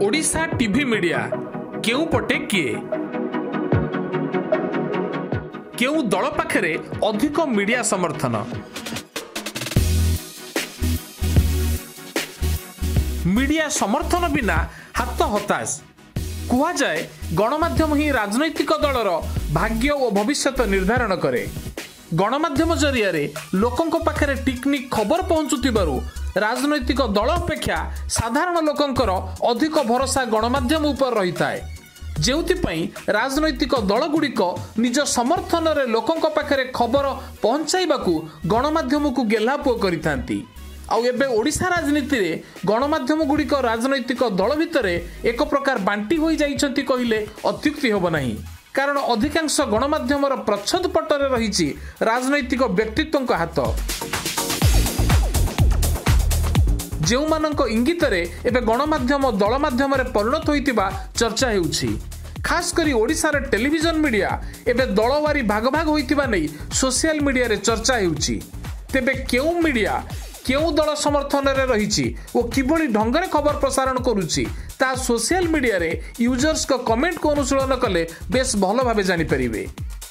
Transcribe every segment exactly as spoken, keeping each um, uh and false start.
Odisha TV media केउ पटे किए केउ दल पाखरे अधिक मीडिया समर्थन मीडिया समर्थन बिना हाथ हताश कुहा जाए गणमाध्यम ही राजनैतिक दलर भाग्य और भविष्य निर्धारण करे। गणमाध्यम जरिया लोकों पाखरे टिकनिक खबर पहुंचुथिबारु राजनैतिक दल अपेक्षा साधारण लोकंकर अधिक भरोसा गणमाध्यम उपर रही थाए, जेउथिपाई राजनैतिक दल गुड़िक निज समर्थन रे लोकों पाखरे खबर पहुंचाइबाकू गणमाध्यम को गेल्हापुओ करिथांती। आउ एबे ओडिशा राजनीति रे गणमाध्यम गुड़िक राजनैतिक दल भितरे एक प्रकार बांटी होई जाइछंती कहिले अत्युक्ति होब नाही, कारण अधिकांश गणमाध्यम प्रच्छद पटरे रही राजनैतिक व्यक्तित्व हाथ जो मानक इंगित एवं गणमाध्यम दल माध्यम परिणत होइतिबा चर्चा हेउछि। खास करी ओडिशार टेलीविजन मीडिया एवं दलवारी भाग भाग होइतिबा नै सोशल मीडिया रे चर्चा हेउछि। तेबे केउ मीडिया केउ दल समर्थन रे रहिछि ओ किभଳି ढंगरे खबर प्रसारण करूछि ता सोशल मीडिया रे यूजर्स को कमेंट को अनुसरण कले बेस भलो भाबे जानि परिबे।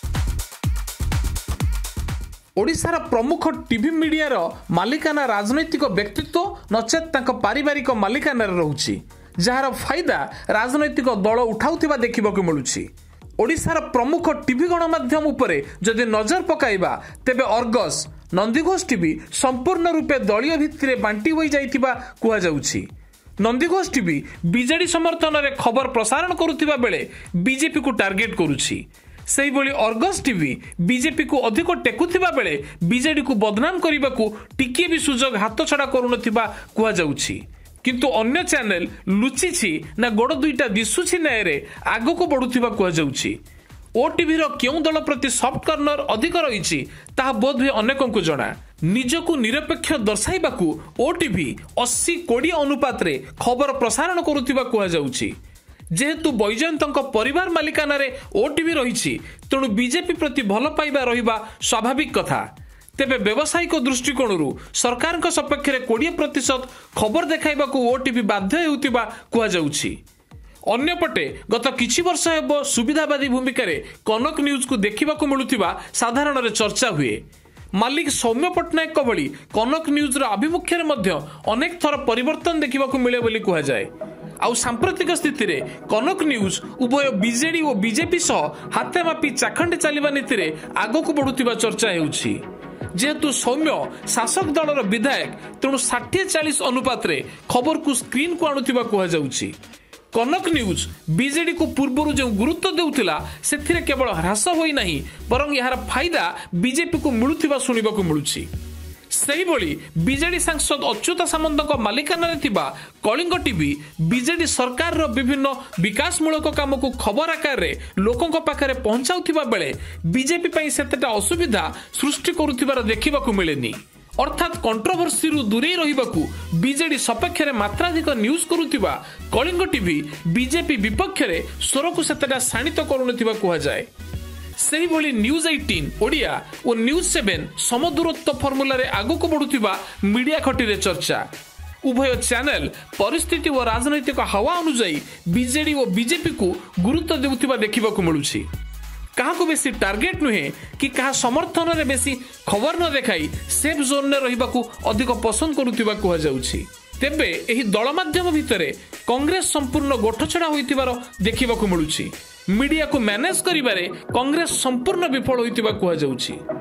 ओडिशार प्रमुख टीवी मीडियार मालिकाना राजनैतिक व्यक्तित्व नचेत तांको पारिवारिक मालिकाना रहुछि, जार फायदा राजनैतिक दल उठाउथिबा देखिबाकू मिलुछि। ओडिशार प्रमुख टीवी गणमाध्यम उपरे जदि नजर पकाइबा तेबे अर्गस नंदीघोष टीवी संपूर्ण रूपे दलीय भित्तिरे बांटी होई जाइतिबा कुहा जाउछि। नंदीघोष टीवी बीजेडी समर्थन रे खबर प्रसारण करुथिबा बेले बीजेपी को टार्गेट करुछि। सेही भली अर्गस टीवी बीजेपी को अधिक टेकुथिबा बेले बीजेडी को बदनाम करिबाकू टिके भी सुजोग हाथ छड़ा करुनथिबा कुहा जाउछि। किंतु अन्य चैनल लुचिछि ना गोड़ दुईटा दिसुछि न्यायरे आगो को बढ़ुथिबा कुहा जाउछि। ओटीवी रो केउ दल प्रति सॉफ्ट कॉर्नर अधिक रहिछि ताहा बोध हुए अनेकों को जणा। निजको निरपेक्ष दर्शाइबाकू ओटीवी अस्सी कोड़ी अनुपात रे खबर प्रसारण करुथिबा कुहा जाउछि। जेहेतु बैजयंतक परिवार मालिकाना रे ओटीवी रही तेणु बीजेपी प्रति भल पाइबा रहिबा स्वाभाविक कथा। तेबे व्यावसायिक दृष्टिकोण सरकार सपक्ष में बीस प्रतिशत खबर देखाइबाकू ओटीवी बाध्य हेउतिबा कुहा जाउछि। अन्यपटे गत किछि वर्ष हेबो सुविधावादी भूमिका रे कनक न्यूज को देखिबाकू मिलुथिबा साधारण रे चर्चा हुए। मालिक सौम्य पट्टनायक भली कनक न्यूज रो आभिमुख्य रे मध्य अनेक थर परिवर्तन देखिबाकू मिले बोली कुहा जाए। आउ सांप्रतिक स्थिति रे कनक न्यूज उभय बीजेडी और बीजेपी सह हाथे मापी चाखंडे चलिबा नीति रे आगो को बढ़ुथिबा चर्चा हेउछि। जेहेतु सौम्य शासक दलर विधायक तेणु षाठी चालीस अनुपात रे खबर को स्क्रीन को आणुथिबा कुहा जाउछि। कनक न्यूज बीजेडी को पूर्व जो गुरुत्व देउथिला सेथिरे केवल ह्रास होई नाही बरं यार फायदा बीजेपी को मिलुथिबा सुनिबाकू मिलुछि। सेही भली बीजेडी सांसद अच्युत सामंतक मालिकाना रे थिबा कलिंग टीवी बीजेडी सरकार रो विभिन्न विकासमूलक काम को खबर आकार रे लोकों पाखरे पहुंचाउथिबा बेले बीजेपी पई सेतेटा असुविधा सृष्टि करुथिबार देखिबाकू मिलेनी। अर्थात कंट्रोवर्सी रु दूरे रहिबाकू बीजेडी सपक्ष रे मात्राधिक न्यूज करुथिबा कलिंग टीवी बीजेपी विपक्ष रे स्वर को सेतेटा शाणित करुनथिबा कुहा जाए। सेही भली न्यूज अठारह ओडिया और न्यूज सात समदूरत्व फर्मुला रे आगो को बढ़ुथिबा मीडिया खटी रे चर्चा। उभय चैनल परिस्थिति और राजनैतिक हवा अनुसार बीजेडी और बीजेपी को गुरुत्व देउथिबा देखिबाकू मिलुछि। कहा को बेसी टार्गेट नुहे कि कहा समर्थन रे बेसी खबर न देखाई सेफ जोन ने रहिबाकू अधिक पसंद करुथिबा कुहा जाउछि। तेबे एही दल माध्यम भितरे कांग्रेस संपूर्ण गोठछड़ा होइतिबार देखिबाकू मिलुछि। मीडिया को मैनेज करिबारे कांग्रेस संपूर्ण विफल होइतिबा कुहा जाउछि।